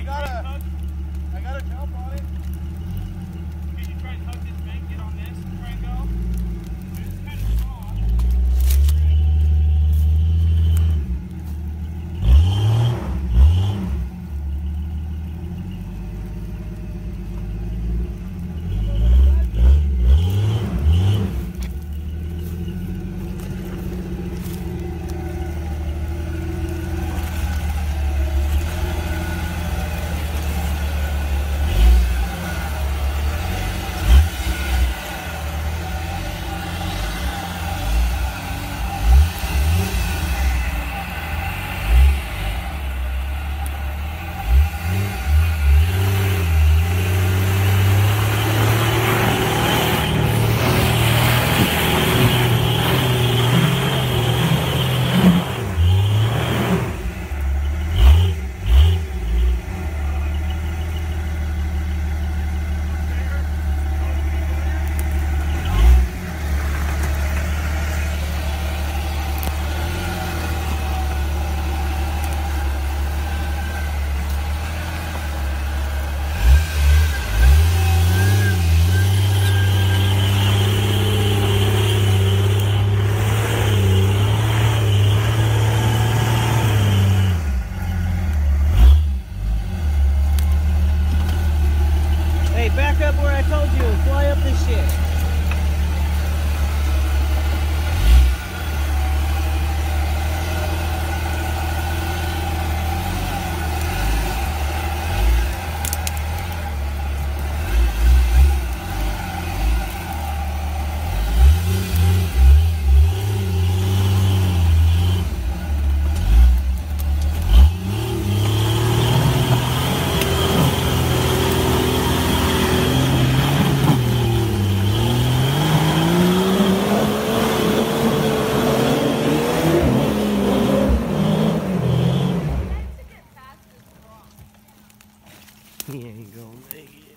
I gotta jump on it. Can you try and hug this bank, get on this, and try and go? It's kind of small. Back up where I told you and fly up this shit. He ain't gonna make it.